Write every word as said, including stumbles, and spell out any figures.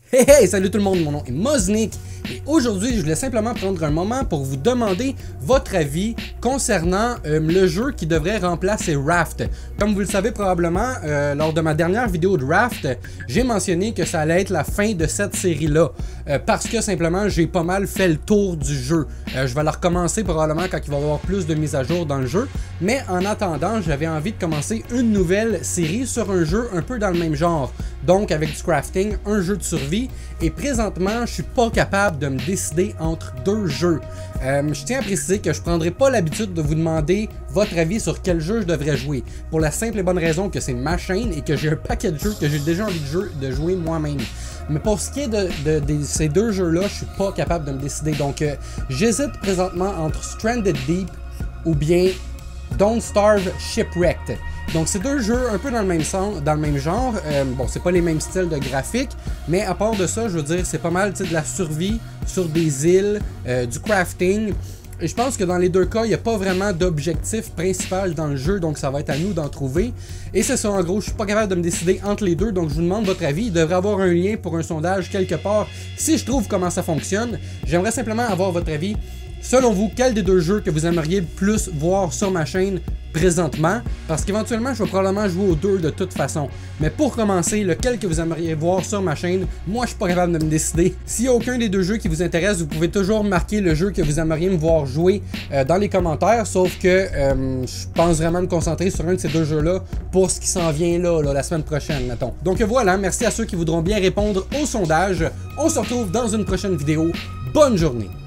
Hey hey, salut tout le monde, mon nom est Moznick et aujourd'hui je voulais simplement prendre un moment pour vous demander votre avis concernant euh, le jeu qui devrait remplacer Raft. Comme vous le savez probablement, euh, lors de ma dernière vidéo de Raft, j'ai mentionné que ça allait être la fin de cette série-là euh, parce que simplement j'ai pas mal fait le tour du jeu. Euh, je vais la recommencer probablement quand il va y avoir plus de mises à jour dans le jeu, mais en attendant, j'avais envie de commencer une nouvelle série sur un jeu un peu dans le même genre. Donc avec du crafting, un jeu de survie, et présentement je suis pas capable de me décider entre deux jeux. Euh, je tiens à préciser que je prendrai pas l'habitude de vous demander votre avis sur quel jeu je devrais jouer, pour la simple et bonne raison que c'est ma chaîne et que j'ai un paquet de jeux que j'ai déjà envie de, jeu, de jouer moi-même. Mais pour ce qui est de, de, de ces deux jeux-là, je suis pas capable de me décider. Donc euh, j'hésite présentement entre Stranded Deep ou bien Don't Starve Shipwrecked. Donc c'est deux jeux un peu dans le même sens, dans le même genre. Euh, bon, c'est pas les mêmes styles de graphique, mais à part de ça, je veux dire, c'est pas mal de la survie sur des îles, euh, du crafting. Et je pense que dans les deux cas, il n'y a pas vraiment d'objectif principal dans le jeu, donc ça va être à nous d'en trouver. Et c'est ça, en gros, je suis pas capable de me décider entre les deux, donc je vous demande votre avis. Il devrait y avoir un lien pour un sondage quelque part si je trouve comment ça fonctionne. J'aimerais simplement avoir votre avis. Selon vous, quel des deux jeux que vous aimeriez plus voir sur ma chaîne présentement? Parce qu'éventuellement, je vais probablement jouer aux deux de toute façon. Mais pour commencer, lequel que vous aimeriez voir sur ma chaîne, moi je suis pas capable de me décider. S'il y a aucun des deux jeux qui vous intéresse, vous pouvez toujours marquer le jeu que vous aimeriez me voir jouer euh, dans les commentaires. Sauf que euh, je pense vraiment me concentrer sur un de ces deux jeux-là pour ce qui s'en vient là, là, la semaine prochaine, mettons. Donc voilà, merci à ceux qui voudront bien répondre au sondage. On se retrouve dans une prochaine vidéo. Bonne journée!